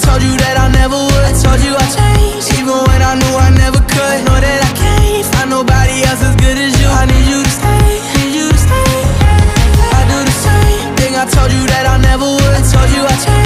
told you that I never would. I told you I changed, even when I knew I never could. Know that I can't find nobody else as good as you. I need you to stay, need you to stay. I do the same thing, I told you that I never would. I told you I changed.